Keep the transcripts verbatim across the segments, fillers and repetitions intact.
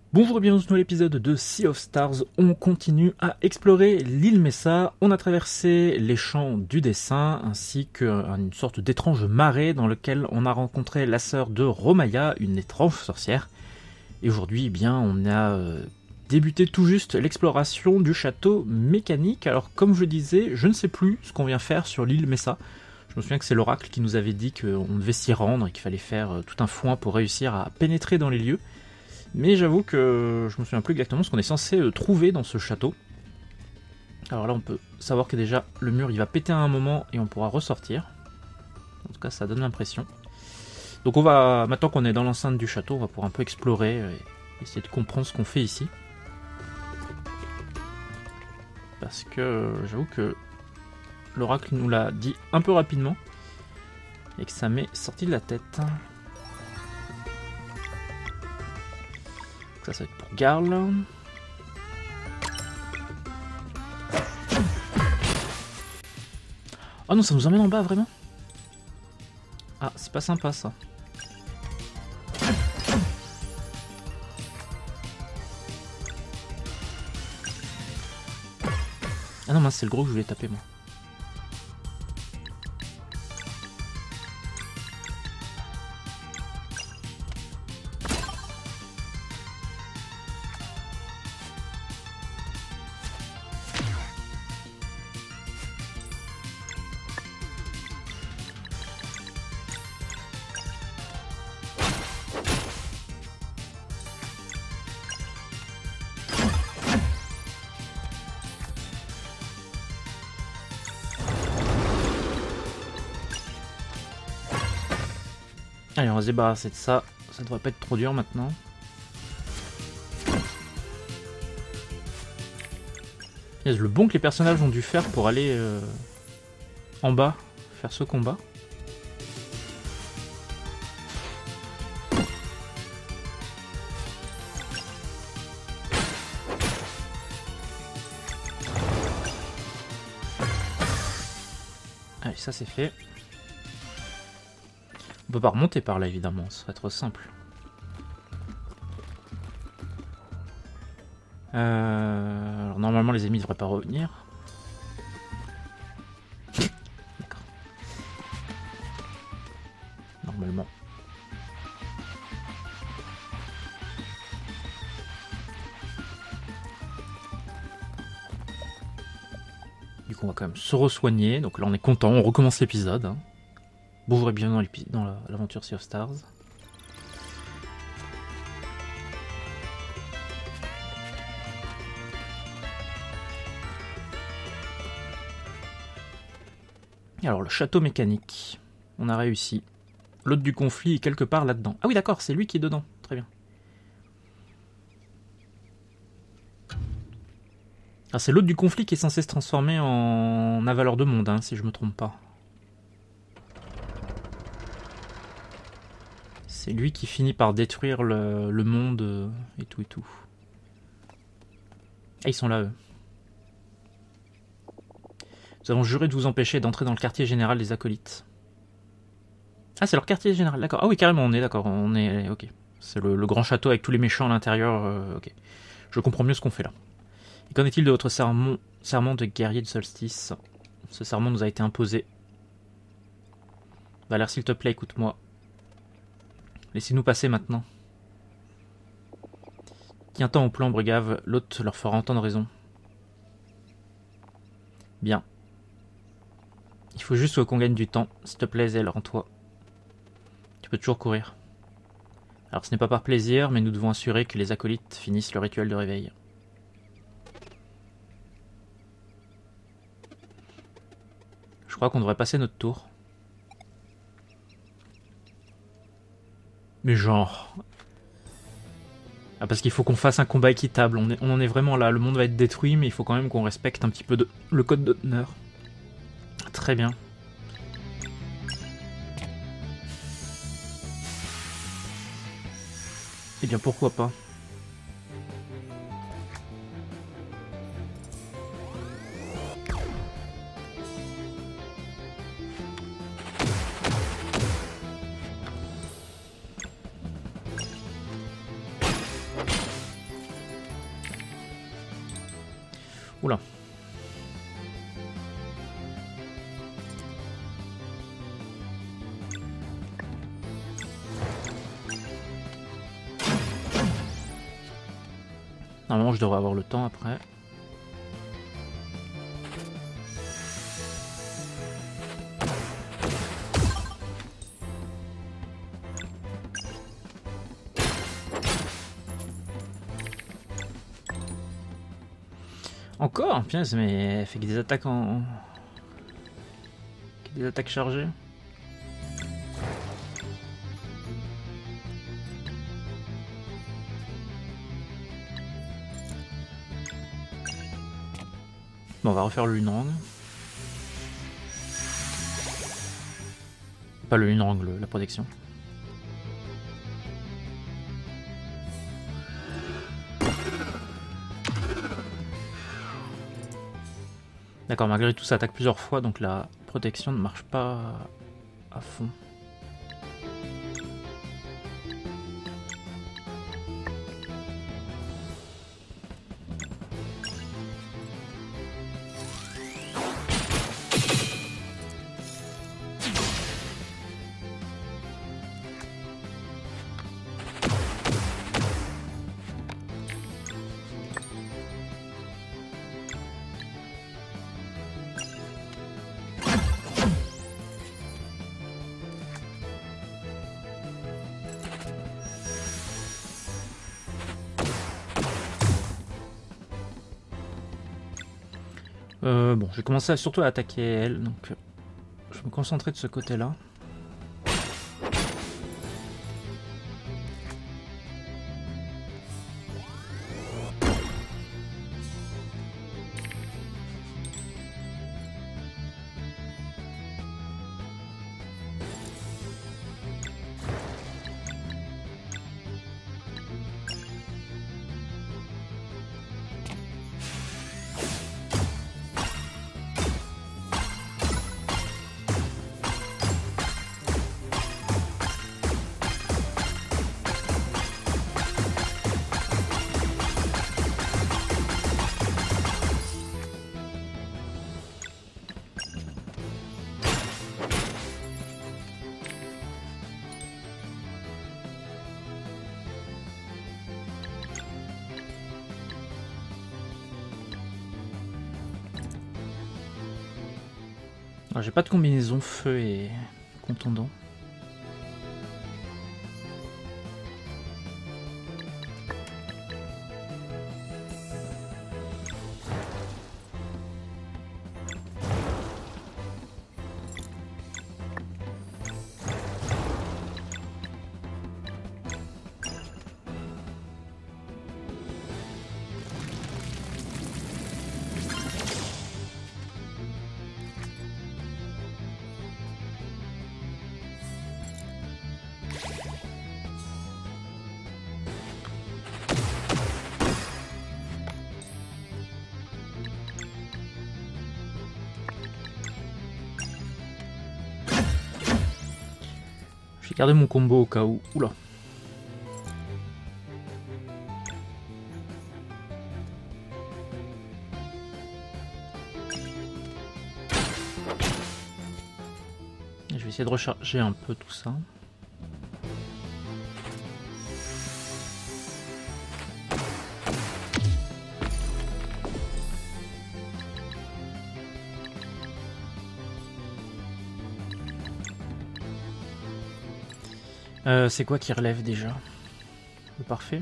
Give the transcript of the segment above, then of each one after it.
Bonjour et bienvenue dans l'épisode de Sea of Stars. On continue à explorer l'île Mesa. On a traversé les champs du dessin ainsi qu'une sorte d'étrange marais dans lequel on a rencontré la sœur de Romaya, une étrange sorcière. Et aujourd'hui, eh bien, on a euh, débuté tout juste l'exploration du château mécanique. Alors, comme je le disais, je ne sais plus ce qu'on vient faire sur l'île Mesa. Je me souviens que c'est l'oracle qui nous avait dit qu'on devait s'y rendre et qu'il fallait faire euh, tout un foin pour réussir à pénétrer dans les lieux. Mais j'avoue que je me souviens plus exactement ce qu'on est censé trouver dans ce château. Alors là on peut savoir que déjà le mur il va péter à un moment et on pourra ressortir. En tout cas ça donne l'impression. Donc on va, maintenant qu'on est dans l'enceinte du château, on va pouvoir un peu explorer et essayer de comprendre ce qu'on fait ici. Parce que j'avoue que l'oracle nous l'a dit un peu rapidement et que ça m'est sorti de la tête. Ça, ça va être pour Garl. Oh non, ça nous emmène en bas, vraiment? Ah, c'est pas sympa, ça. Ah non, mince, c'est le gros que je voulais taper, moi. Allez, on va se débarrasser de ça. Ça devrait pas être trop dur maintenant. Le bond que les personnages ont dû faire pour aller euh, en bas, faire ce combat. Allez, ça c'est fait. On peut pas remonter par là évidemment, ce serait trop simple. Euh, alors normalement les ennemis devraient pas revenir. D'accord. Normalement. Du coup on va quand même se re-soigner, donc là on est content, on recommence l'épisode. Hein. Bonjour et bienvenue dans l'aventure Sea of Stars. Alors le château mécanique, on a réussi. L'hôte du conflit est quelque part là-dedans. Ah oui d'accord, c'est lui qui est dedans, très bien. Ah, c'est l'hôte du conflit qui est censé se transformer en avaleur de monde, hein, si je me trompe pas. C'est lui qui finit par détruire le, le monde euh, et tout et tout. Ah, ils sont là, eux. Nous avons juré de vous empêcher d'entrer dans le quartier général des acolytes. Ah, c'est leur quartier général, d'accord. Ah oui, carrément, on est d'accord. On est, ok. C'est le, le grand château avec tous les méchants à l'intérieur. Euh, ok. Je comprends mieux ce qu'on fait là. Et qu'en est-il de votre serment, serment de guerrier de solstice? Ce serment nous a été imposé. Valère, s'il te plaît, écoute-moi. Laissez-nous passer maintenant. Tiens-t'en au plan, Brugave, l'hôte leur fera entendre raison. Bien. Il faut juste qu'on gagne du temps. S'il te plaît, Zèle, rends-toi. Tu peux toujours courir. Alors ce n'est pas par plaisir, mais nous devons assurer que les acolytes finissent le rituel de réveil. Je crois qu'on devrait passer notre tour. Mais genre... Ah, parce qu'il faut qu'on fasse un combat équitable. On, est, on en est vraiment là. Le monde va être détruit, mais il faut quand même qu'on respecte un petit peu de, le code d'honneur. Très bien. Eh bien, pourquoi pas. Oula. Normalement, je devrais avoir le temps après. Encore, pièce, mais elle fait que des attaques en... des attaques chargées. Bon, on va refaire le Lunrang. Pas le Lunrang, la protection. D'accord, malgré tout ça attaque plusieurs fois, donc la protection ne marche pas à fond. Euh, bon, je vais commencer à, surtout à attaquer elle, donc je vais me concentrer de ce côté-là. J'ai pas de combinaison feu et contondant. J'ai gardé mon combo au cas où. Oula. Je vais essayer de recharger un peu tout ça. Euh, c'est quoi qui relève déjà? Le parfait.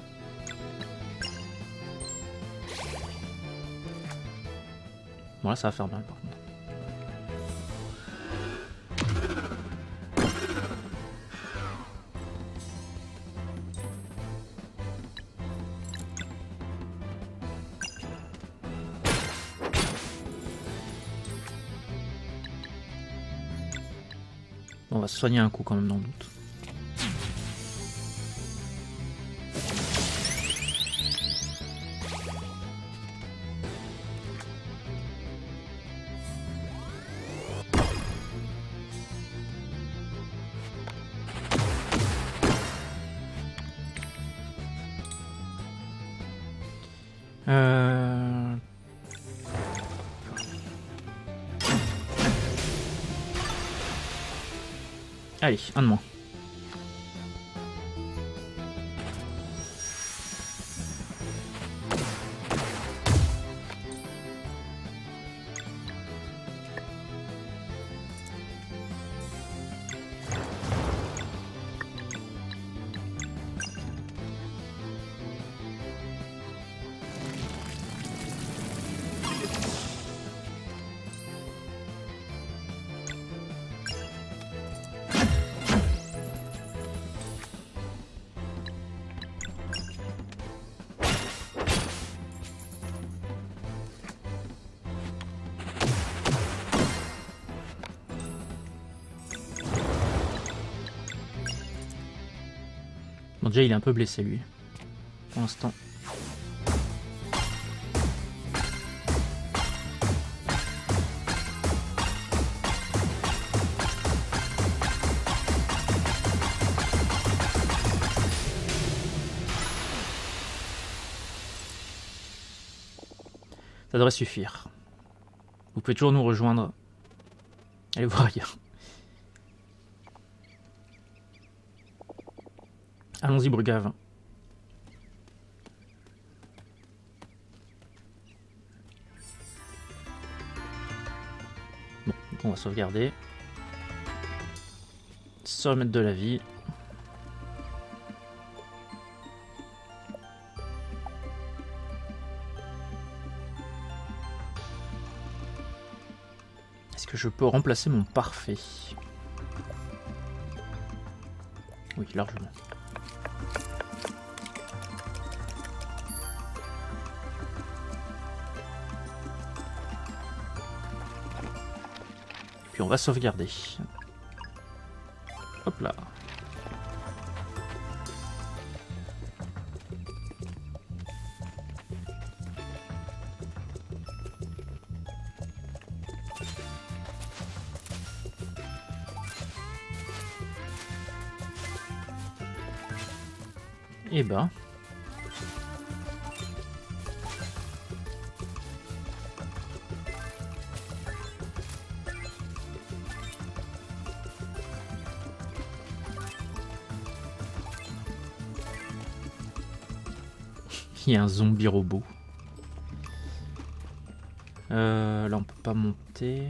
Bon là ça va faire mal par contre. Bon, on va se soigner un coup quand même dans le doute. Euh... Allez, un de moins. Bon, déjà il est un peu blessé lui, pour l'instant. Ça devrait suffire. Vous pouvez toujours nous rejoindre. Allez voir ailleurs. Allons-y, Brugave. Bon, donc on va sauvegarder. Se remettre de la vie. Est-ce que je peux remplacer mon parfait? Oui, largement. Puis on va sauvegarder. Hop là. Et ben. Il y a un zombie robot. Euh, là on peut pas monter.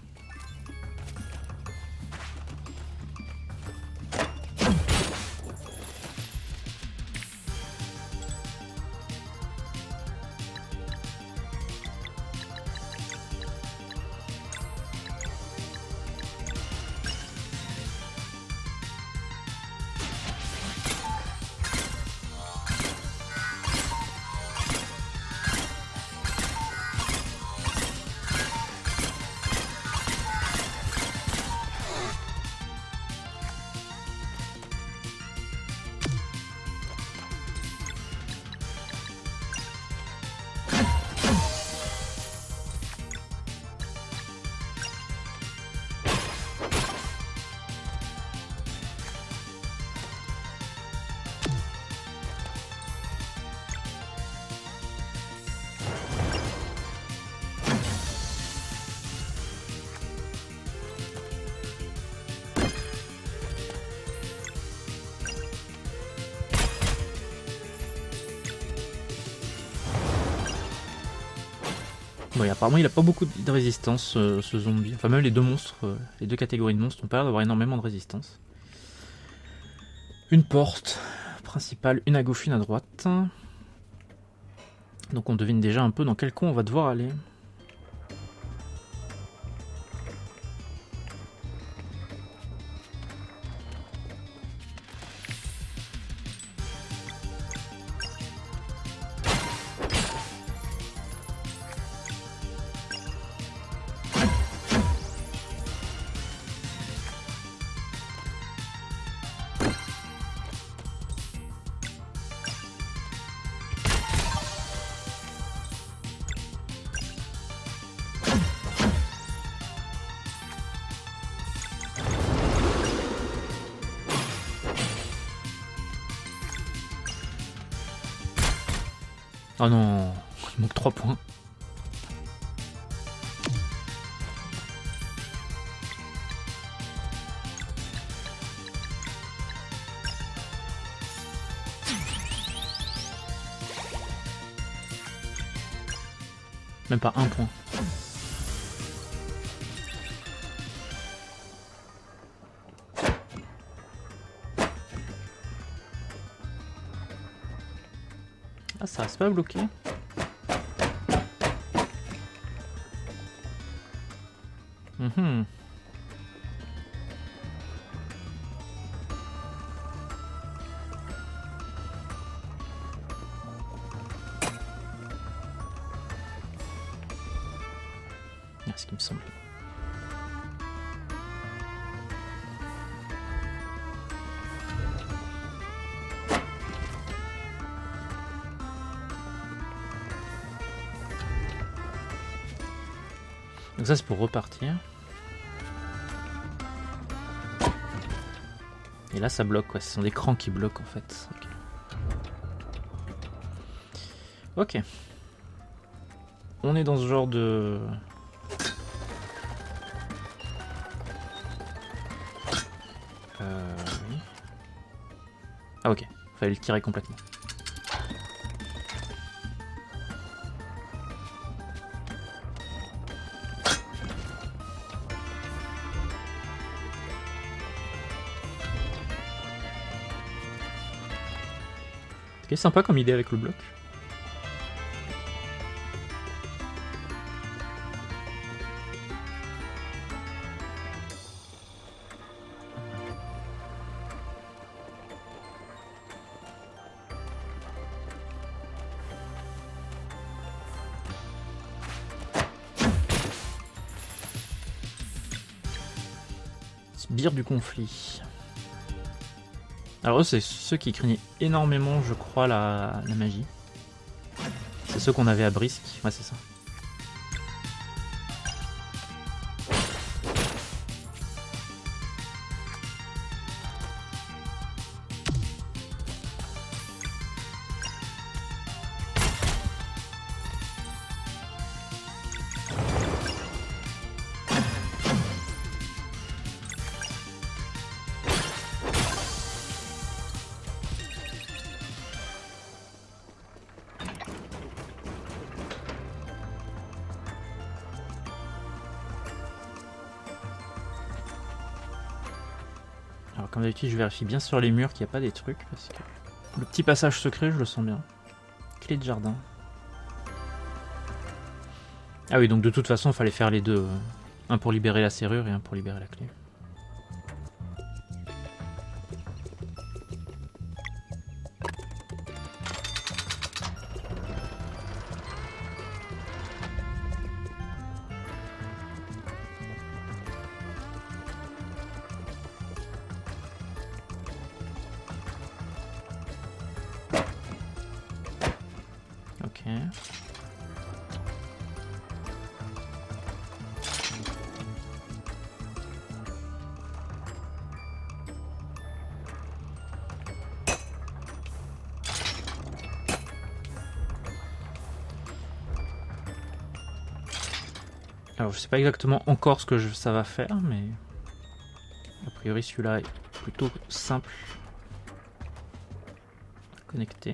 Bon, et apparemment il a pas beaucoup de résistance euh, ce zombie. Enfin même les deux monstres, euh, les deux catégories de monstres ont pas l'air d'avoir énormément de résistance. Une porte principale, une à gauche, une à droite. Donc on devine déjà un peu dans quel coin on va devoir aller. Oh non, il manque trois points. Même pas un point. Ah, ça reste pas bloqué. Mmh. Ah, ce qui me semble. Donc ça c'est pour repartir. Et là ça bloque quoi, ce sont des crans qui bloquent en fait. Ok. Ok. On est dans ce genre de... Euh... Oui. Ah ok, fallait le tirer complètement. Ok, sympa comme idée avec le bloc. Sbire du conflit. Alors eux c'est ceux qui craignaient énormément je crois la, la magie. C'est ceux qu'on avait à Brisk, ouais c'est ça. Alors comme d'habitude je vérifie bien sur les murs qu'il n'y a pas des trucs parce que le petit passage secret je le sens bien. Clé de jardin. Ah oui donc de toute façon il fallait faire les deux. Un pour libérer la serrure et un pour libérer la clé. Ok. Alors je sais pas exactement encore ce que je, ça va faire, mais a priori celui-là est plutôt simple à connecter.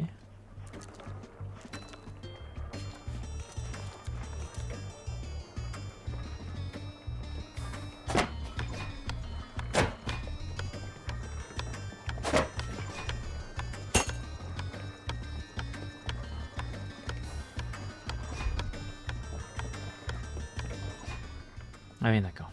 Ah oui, d'accord.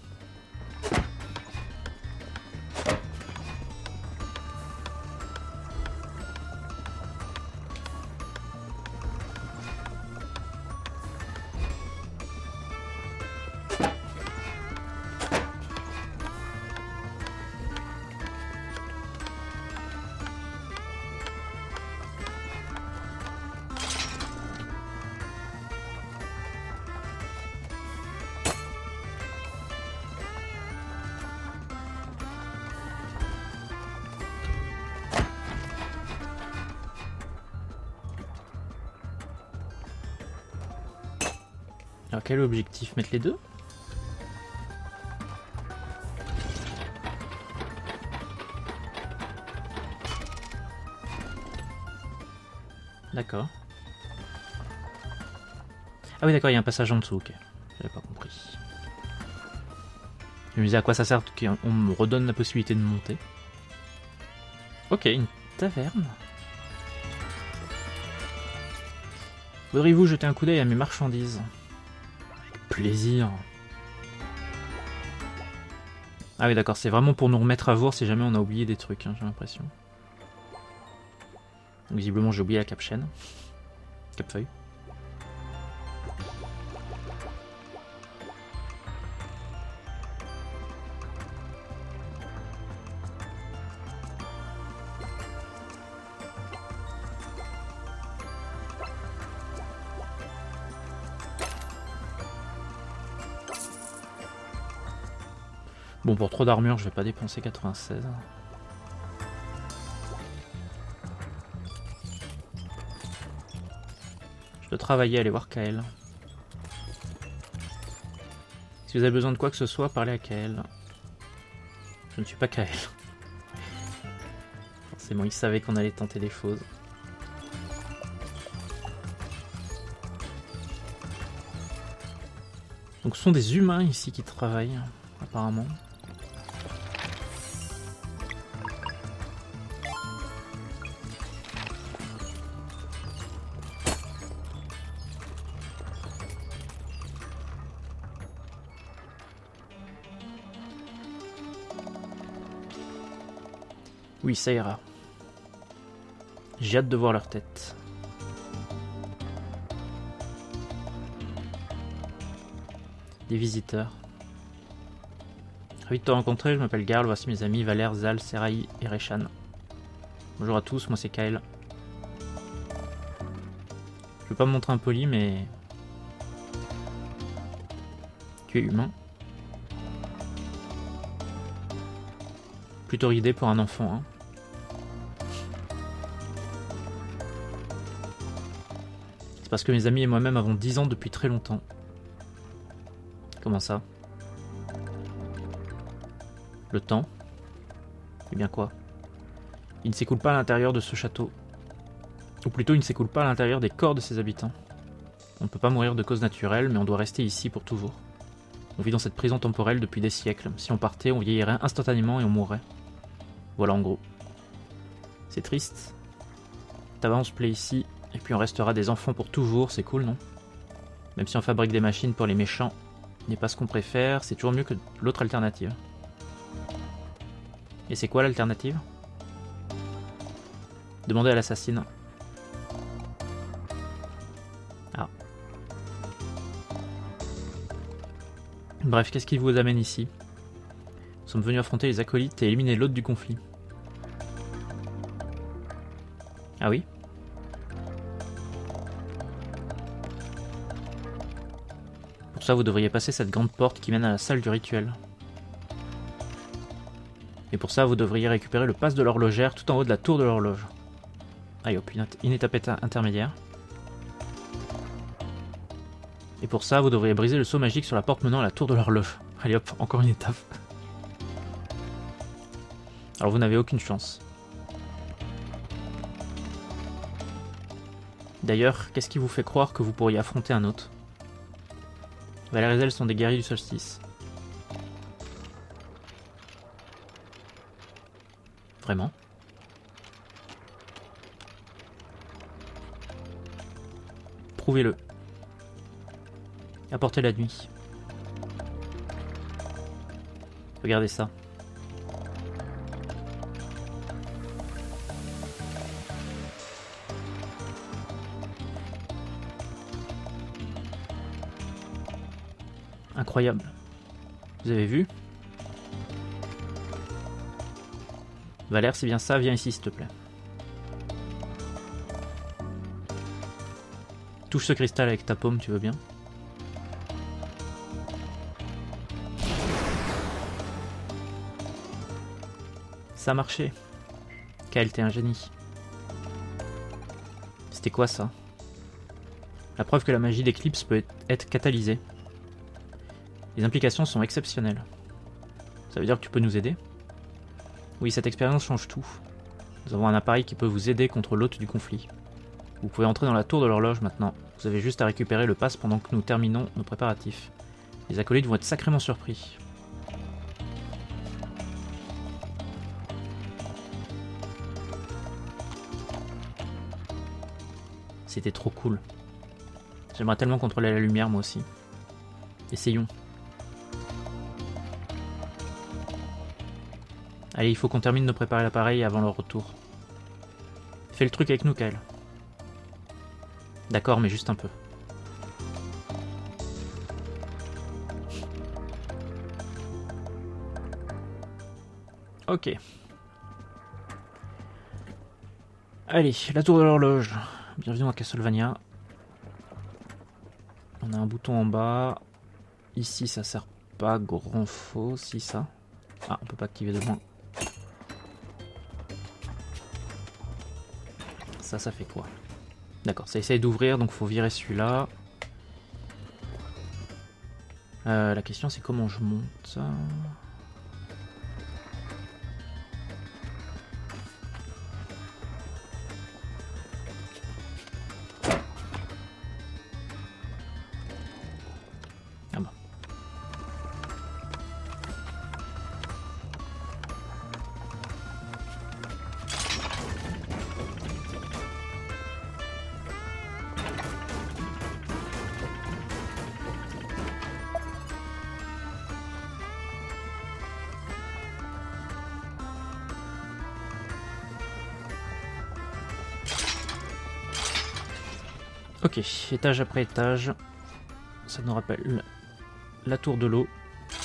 Alors quel objectif? Mettre les deux? D'accord. Ah oui d'accord, il y a un passage en dessous, ok. J'avais pas compris. Je me disais à quoi ça sert qu'on me redonne la possibilité de monter. Ok, une taverne. Voudriez-vous jeter un coup d'œil à mes marchandises? Avec plaisir. Ah oui d'accord, c'est vraiment pour nous remettre à jour si jamais on a oublié des trucs, hein, j'ai l'impression. Visiblement j'ai oublié la cap chaîne. Cap feuille. Bon, pour trop d'armure, je vais pas dépenser quatre-vingt-seize. Je dois travailler, aller voir Kael. Si vous avez besoin de quoi que ce soit, parlez à Kael. Je ne suis pas Kael. Forcément, il savait qu'on allait tenter des choses. Donc ce sont des humains ici qui travaillent, apparemment. Oui, ça ira. J'ai hâte de voir leur tête. Des visiteurs. Ravi de te rencontrer, je m'appelle Garl, voici mes amis Valère, Zal, Seraï et Reshan. Bonjour à tous, moi c'est Kael. Je veux pas me montrer impoli, mais... Tu es humain. Plutôt ridé pour un enfant, hein. C'est parce que mes amis et moi-même avons dix ans depuis très longtemps. Comment ça? Le temps? Eh bien quoi? Il ne s'écoule pas à l'intérieur de ce château. Ou plutôt, il ne s'écoule pas à l'intérieur des corps de ses habitants. On ne peut pas mourir de cause naturelle, mais on doit rester ici pour toujours. On vit dans cette prison temporelle depuis des siècles. Si on partait, on vieillirait instantanément et on mourrait. Voilà en gros. C'est triste. Tabac, on se plaît ici, et puis on restera des enfants pour toujours, c'est cool, non? Même si on fabrique des machines pour les méchants, n'est pas ce qu'on préfère, c'est toujours mieux que l'autre alternative. Et c'est quoi l'alternative? Demandez à l'assassine. Ah. Bref, qu'est-ce qui vous amène ici? Nous sommes venus affronter les acolytes et éliminer l'autre du conflit. Ah oui? Pour ça, vous devriez passer cette grande porte qui mène à la salle du rituel. Et pour ça, vous devriez récupérer le pass de l'horlogère tout en haut de la tour de l'horloge. Allez hop, une, une étape intermédiaire. Et pour ça, vous devriez briser le saut magique sur la porte menant à la tour de l'horloge. Allez hop, encore une étape. Alors vous n'avez aucune chance. D'ailleurs, qu'est-ce qui vous fait croire que vous pourriez affronter un autre? Valère et Zell sont des guerriers du solstice. Vraiment? Prouvez-le. Apportez la nuit. Regardez ça. Incroyable. Vous avez vu? Valère, c'est bien ça, viens ici s'il te plaît. Touche ce cristal avec ta paume, tu veux bien? Ça a marché. Kael, t'es un génie. C'était quoi ça? La preuve que la magie d'éclipse peut être catalysée. Les implications sont exceptionnelles. Ça veut dire que tu peux nous aider? Oui, cette expérience change tout. Nous avons un appareil qui peut vous aider contre l'hôte du conflit. Vous pouvez entrer dans la tour de l'horloge maintenant. Vous avez juste à récupérer le pass pendant que nous terminons nos préparatifs. Les acolytes vont être sacrément surpris. C'était trop cool. J'aimerais tellement contrôler la lumière moi aussi. Essayons. Allez, il faut qu'on termine de préparer l'appareil avant leur retour. Fais le truc avec nous, Kyle. D'accord, mais juste un peu. Ok. Allez, la tour de l'horloge. Bienvenue à Castlevania. On a un bouton en bas. Ici, ça sert pas grand faux. Si, ça. Ah, on peut pas activer de loin. Ça, ça fait quoi? D'accord, ça essaye d'ouvrir, donc faut virer celui-là. Euh, la question, c'est comment je monte. Ah bah. Ok, étage après étage. Ça nous rappelle la tour de l'eau.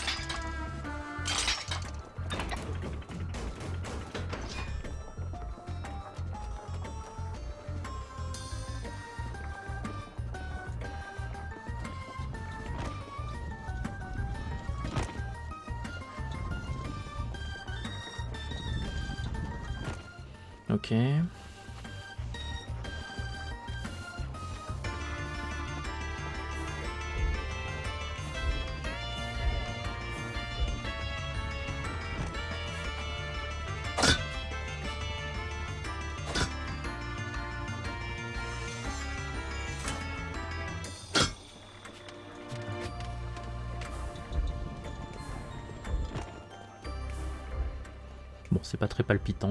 Ok. Bon, c'est pas très palpitant.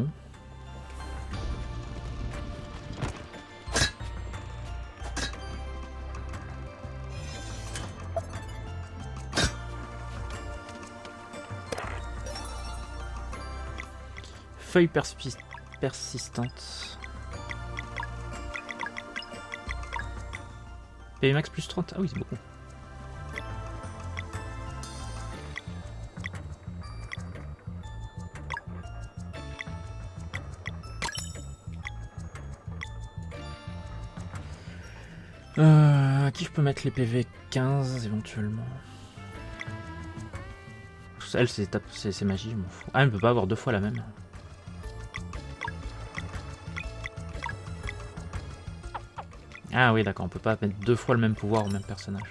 Feuille perspi- persistante. P V max plus trente. Ah oui, c'est beaucoup. Euh, à qui je peux mettre les P V quinze éventuellement? Elle, c'est magie, je m'en fous. Ah, elle ne peut pas avoir deux fois la même. Ah oui, d'accord, on peut pas mettre deux fois le même pouvoir au même personnage.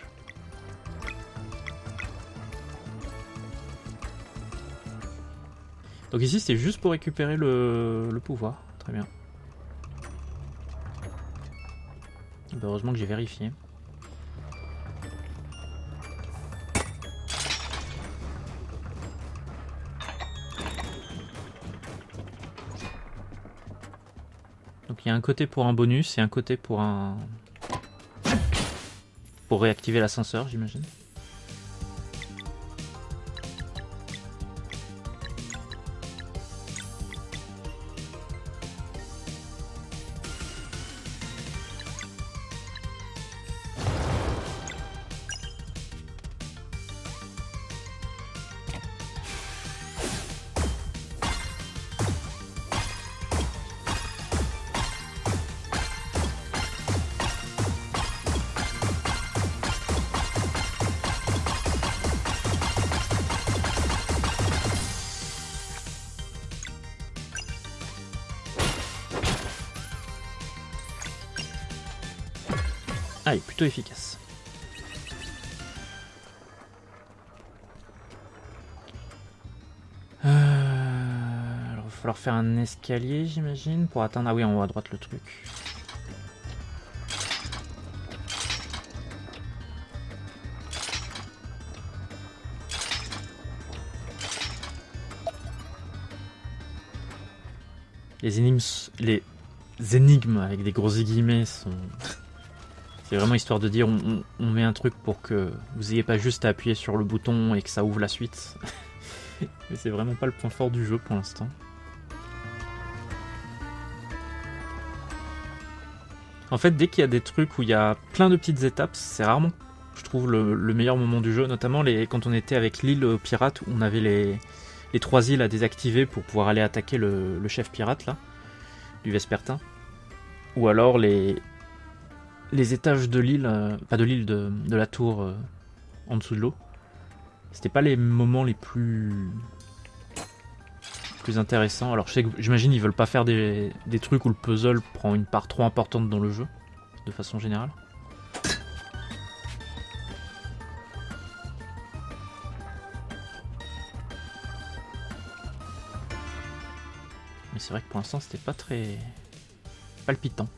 Donc ici, c'est juste pour récupérer le, le pouvoir. Très bien. Heureusement que j'ai vérifié. Donc il y a un côté pour un bonus et un côté pour un... pour réactiver l'ascenseur, j'imagine. Ah, il est plutôt efficace. Euh... Alors, il va falloir faire un escalier, j'imagine, pour atteindre... Ah oui, en haut à droite, le truc. Les énigmes, les énigmes avec des gros guillemets sont... C'est vraiment histoire de dire on, on, on met un truc pour que vous ayez pas juste à appuyer sur le bouton et que ça ouvre la suite. Mais c'est vraiment pas le point fort du jeu pour l'instant. En fait, dès qu'il y a des trucs où il y a plein de petites étapes, c'est rarement, je trouve, le, le meilleur moment du jeu. Notamment les, quand on était avec l'île pirate, où on avait les, les trois îles à désactiver pour pouvoir aller attaquer le, le chef pirate, là, du Vespertin. Ou alors les... les étages de l'île, euh, pas de l'île, de, de la tour euh, en dessous de l'eau, c'était pas les moments les plus plus intéressants. Alors je sais que j'imagine ils veulent pas faire des, des trucs où le puzzle prend une part trop importante dans le jeu, de façon générale. Mais c'est vrai que pour l'instant c'était pas très palpitant.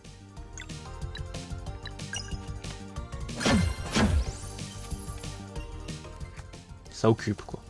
Ça occupe quoi.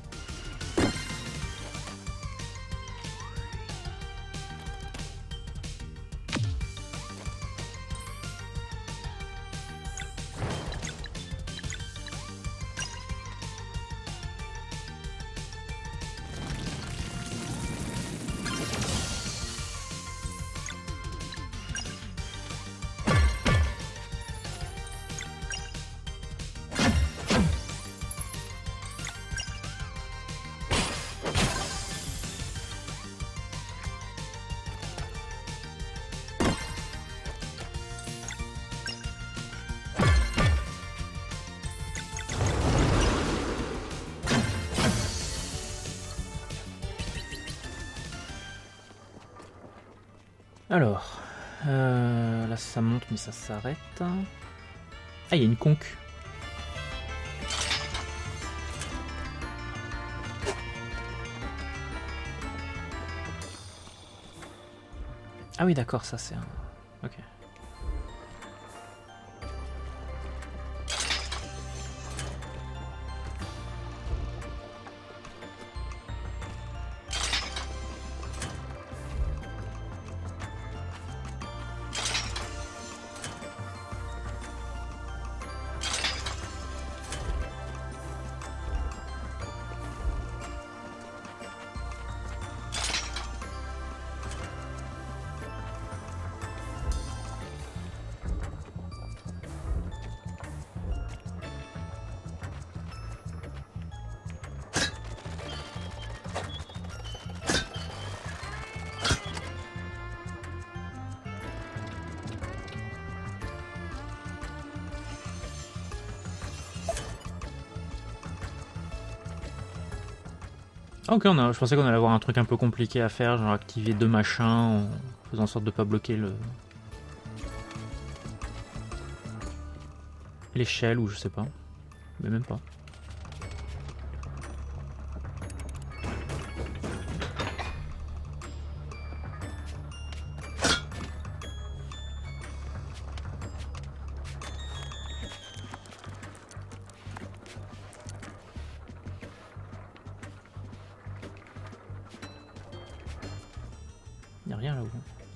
Alors, euh, là ça monte mais ça s'arrête. Ah, il y a une conque. Ah oui d'accord, ça c'est un... Ok. Ok, on a, je pensais qu'on allait avoir un truc un peu compliqué à faire, genre activer deux machins en faisant en sorte de pas bloquer le l'échelle ou je sais pas, mais même pas. Y a rien là-haut.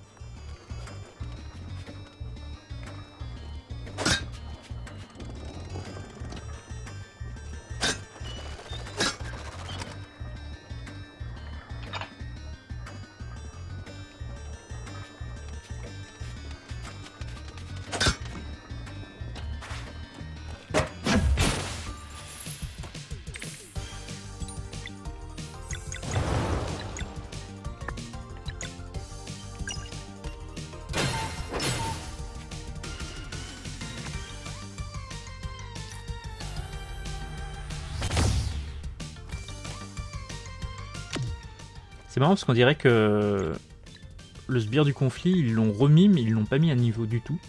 C'est marrant parce qu'on dirait que le sbire du conflit, ils l'ont remis mais ils l'ont pas mis à niveau du tout.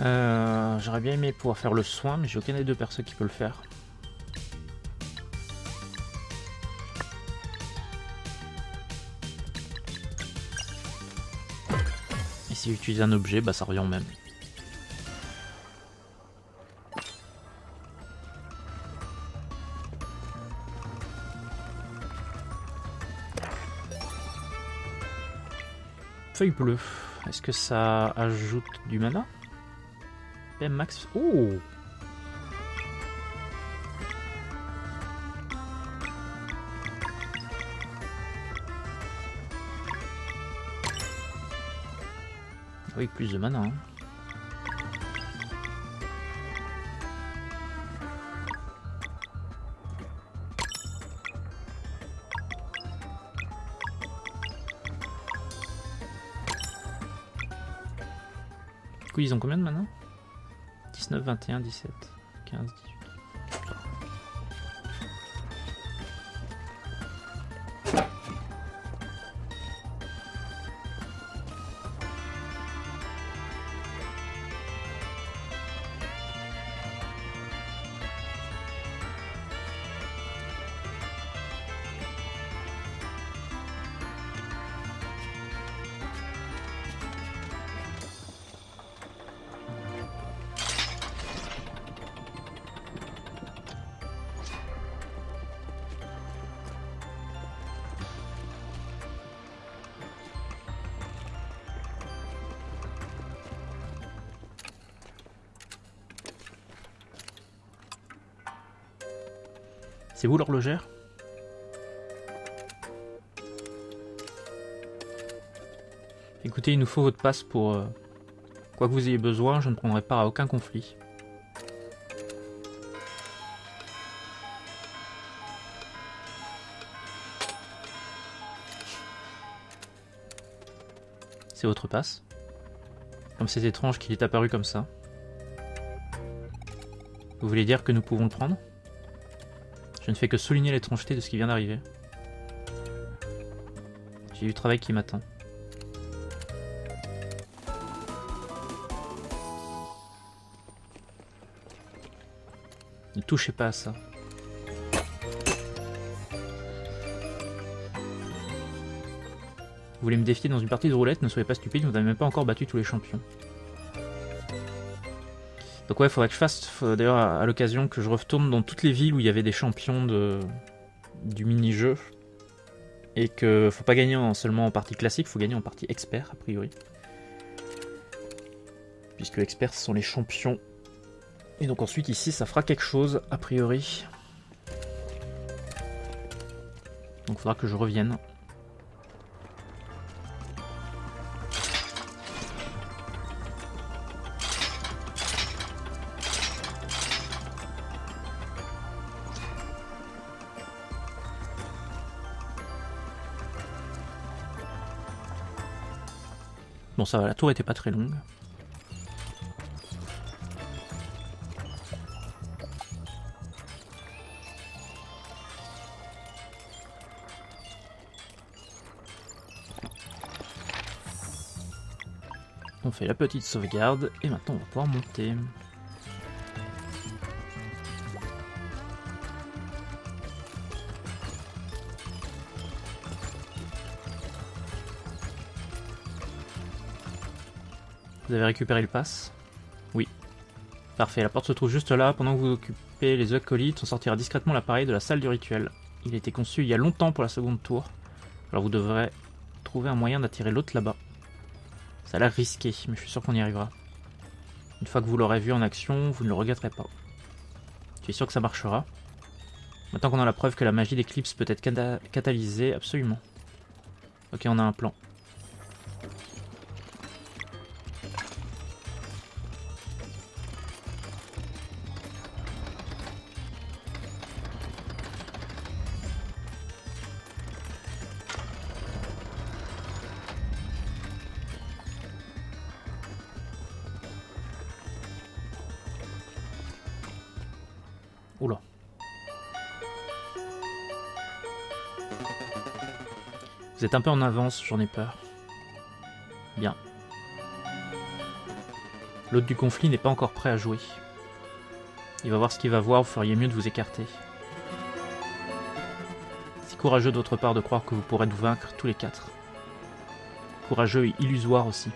Euh, J'aurais bien aimé pouvoir faire le soin, mais j'ai aucun des deux persos qui peut le faire. Et si j'utilise un objet, bah ça revient au même. Feuille bleue. Est-ce que ça ajoute du mana? P M max. Oh! Oui, plus de mana. Hein. Du coup, ils ont combien de mana? dix-neuf, vingt et un, dix-sept, quinze, dix-huit. C'est vous l'horlogère? Écoutez, il nous faut votre passe pour... Euh, quoi que vous ayez besoin, je ne prendrai part à aucun conflit. C'est votre passe. Comme c'est étrange qu'il est apparu comme ça. Vous voulez dire que nous pouvons le prendre? Je ne fais que souligner l'étrangeté de ce qui vient d'arriver. J'ai du travail qui m'attend. Ne touchez pas à ça. Vous voulez me défier dans une partie de roulette? Ne soyez pas stupide, vous n'avez même pas encore battu tous les champions. Donc ouais, il faudrait que je fasse, d'ailleurs à, à l'occasion, que je retourne dans toutes les villes où il y avait des champions de, du mini-jeu. Et que faut pas gagner en, seulement en partie classique, faut gagner en partie expert, a priori. Puisque expert, ce sont les champions. Et donc ensuite, ici, ça fera quelque chose, a priori. Donc il faudra que je revienne. Bon, ça va, la tour était pas très longue. On fait la petite sauvegarde et maintenant on va pouvoir monter. Vous avez récupéré le pass? Oui. Parfait, la porte se trouve juste là. Pendant que vous occupez les acolytes, on sortira discrètement l'appareil de la salle du rituel. Il a été conçu il y a longtemps pour la seconde tour. Alors vous devrez trouver un moyen d'attirer l'autre là-bas. Ça a l'air risqué, mais je suis sûr qu'on y arrivera. Une fois que vous l'aurez vu en action, vous ne le regretterez pas. Je suis sûr que ça marchera. Maintenant qu'on a la preuve que la magie d'éclipse peut être cata catalysée, absolument. Ok, on a un plan. Oula. Vous êtes un peu en avance, j'en ai peur. Bien. L'hôte du conflit n'est pas encore prêt à jouer. Il va voir ce qu'il va voir, vous feriez mieux de vous écarter. C'est courageux de votre part de croire que vous pourrez nous vaincre tous les quatre. Courageux et illusoire aussi.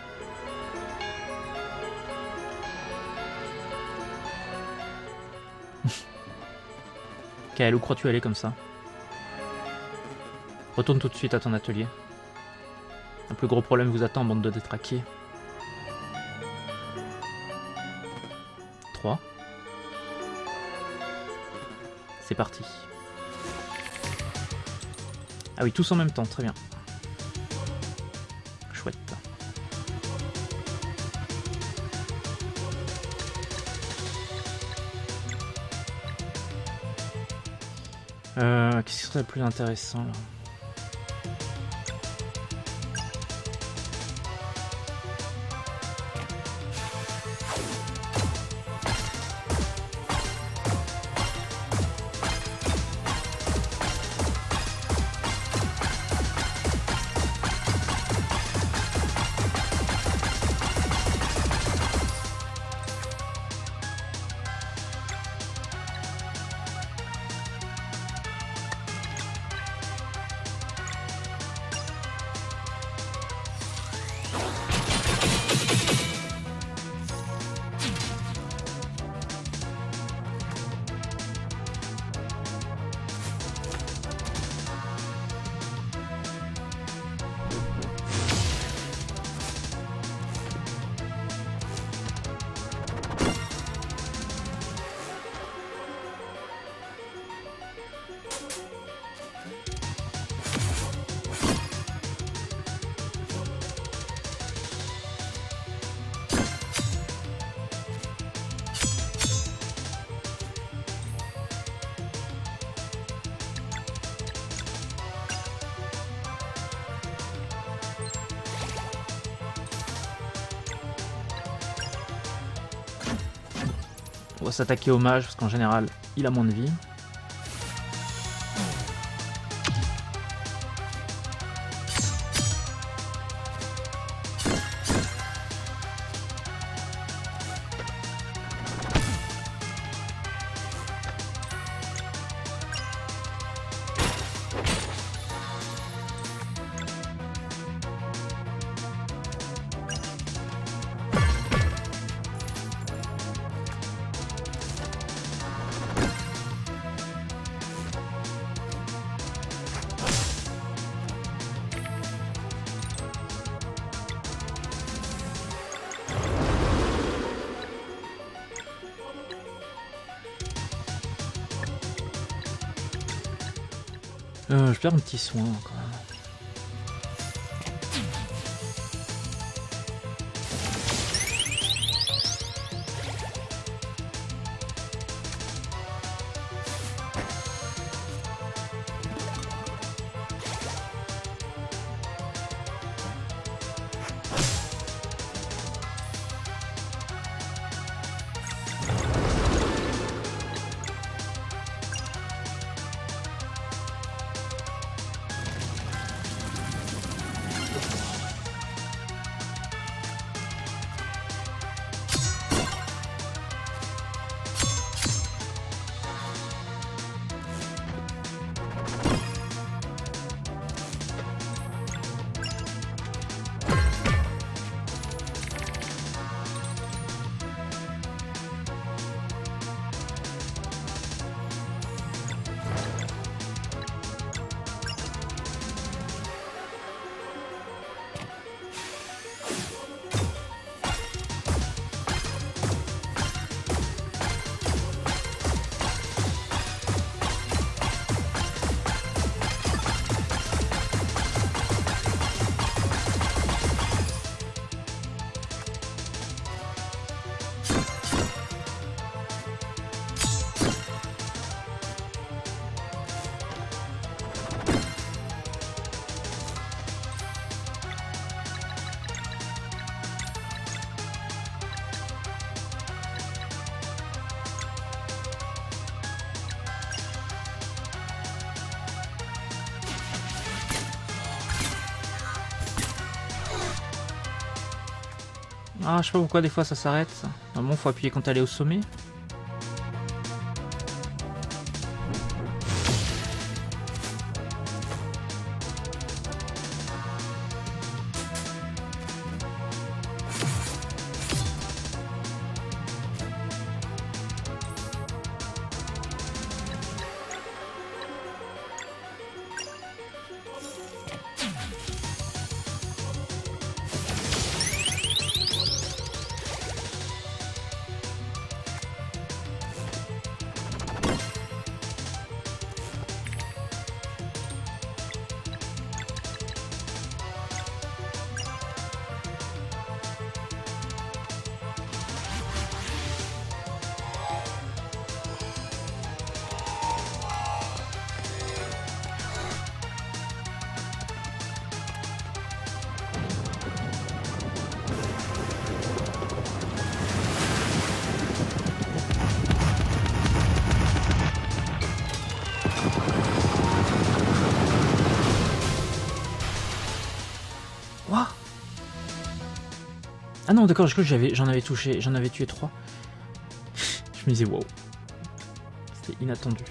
Kael, où crois-tu aller comme ça? Retourne tout de suite à ton atelier. Un plus gros problème vous attend, bande de détraqués. trois. C'est parti. Ah oui, tous en même temps, très bien. Chouette. Euh, qu'est-ce qui serait le plus intéressant là? On va s'attaquer au mage parce qu'en général il a moins de vie. Euh, je perds un petit soin quand même. Ah, je sais pas pourquoi des fois ça s'arrête. Normalement, faut appuyer quand elle est au sommet. Ah non, d'accord, je crois que j'avais, j'en avais touché, j'en avais tué trois. Je me disais, wow. C'était inattendu.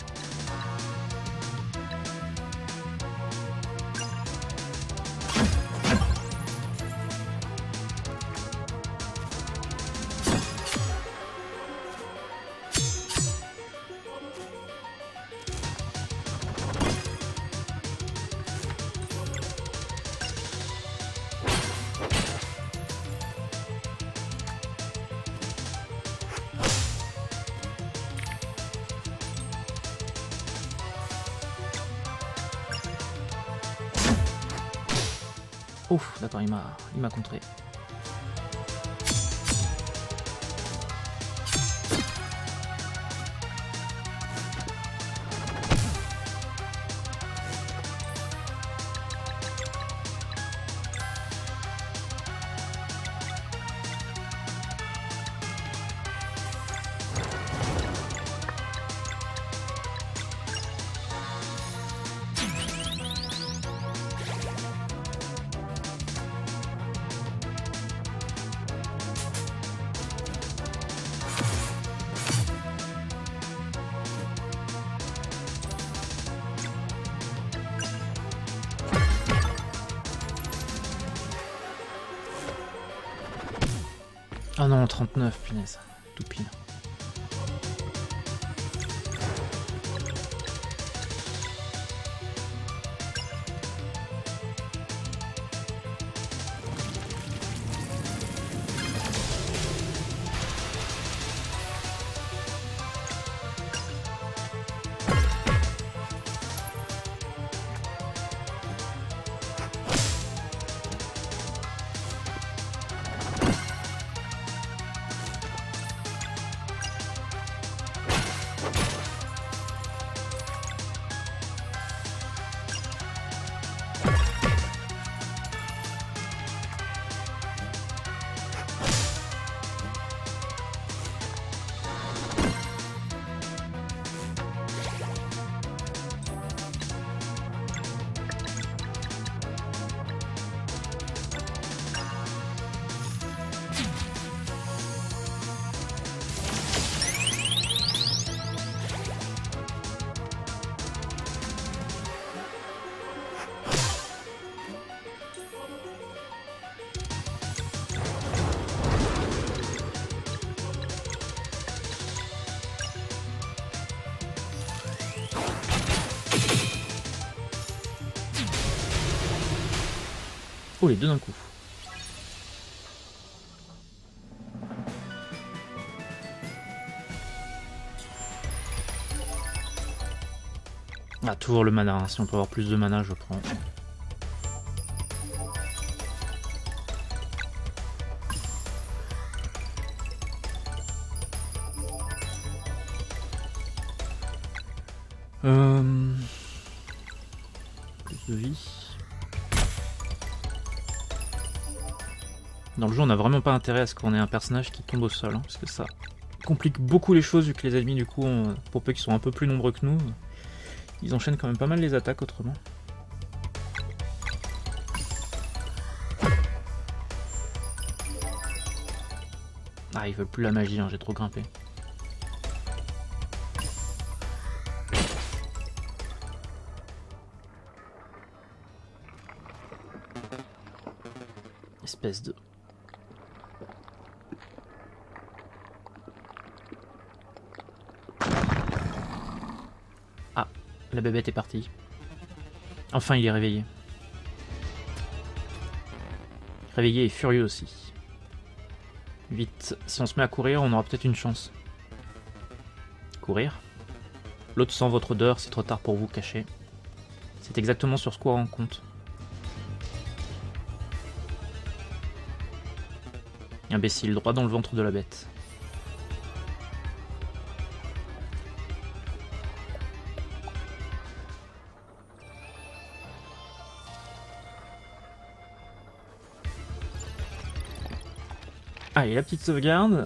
Ouf, d'accord, il m'a il m'a contré. Ah non, trente-neuf, punaise, tout pile. Oh, les deux d'un coup. Ah, toujours le mana, hein. Si on peut avoir plus de mana, je prends. Euh... Plus de vie. Dans le jeu, on n'a vraiment pas intérêt à ce qu'on ait un personnage qui tombe au sol, hein, parce que ça complique beaucoup les choses, vu que les ennemis, du coup, on, pour peu qu'ils sont un peu plus nombreux que nous, ils enchaînent quand même pas mal les attaques autrement. Ah, ils veulent plus la magie, hein, j'ai trop grimpé. Espèce de... Ah, la bébête est partie. Enfin, il est réveillé. Réveillé et furieux aussi. Vite, si on se met à courir, on aura peut-être une chance. Courir. L'autre sent votre odeur, c'est trop tard pour vous cacher. C'est exactement sur ce qu'on rend compte. Imbécile, droit dans le ventre de la bête. Allez, la petite sauvegarde.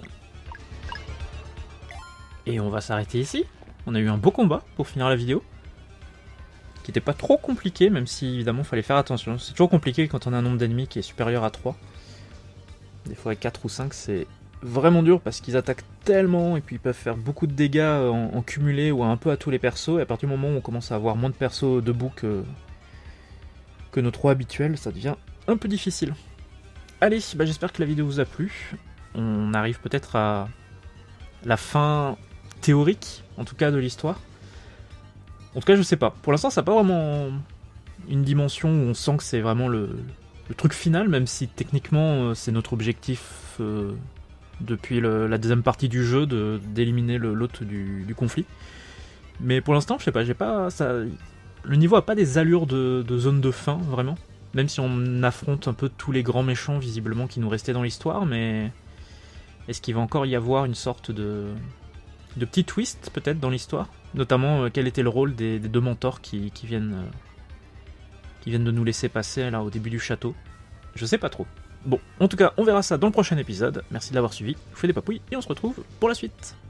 Et on va s'arrêter ici. On a eu un beau combat pour finir la vidéo. Qui n'était pas trop compliqué, même si évidemment il fallait faire attention. C'est toujours compliqué quand on a un nombre d'ennemis qui est supérieur à trois. Des fois quatre ou cinq, c'est vraiment dur parce qu'ils attaquent tellement et puis ils peuvent faire beaucoup de dégâts en, en cumulé ou un peu à tous les persos. Et à partir du moment où on commence à avoir moins de persos debout que, que nos trois habituels, ça devient un peu difficile. Allez, bah j'espère que la vidéo vous a plu. On arrive peut-être à la fin théorique, en tout cas de l'histoire. En tout cas, je sais pas. Pour l'instant, ça n'a pas vraiment une dimension où on sent que c'est vraiment le, le truc final, même si techniquement c'est notre objectif euh, depuis le, la deuxième partie du jeu de d'éliminer l'hôte du, du conflit. Mais pour l'instant, je sais pas, j'ai pas ça. Le niveau a pas des allures de, de zone de fin, vraiment. Même si on affronte un peu tous les grands méchants, visiblement, qui nous restaient dans l'histoire, mais... Est-ce qu'il va encore y avoir une sorte de... de petit twist, peut-être, dans l'histoire? Notamment, euh, quel était le rôle des, des deux mentors qui, qui viennent... Euh, qui viennent de nous laisser passer, là, au début du château. Je sais pas trop. Bon, en tout cas, on verra ça dans le prochain épisode. Merci de l'avoir suivi, je vous fais des papouilles, et on se retrouve pour la suite.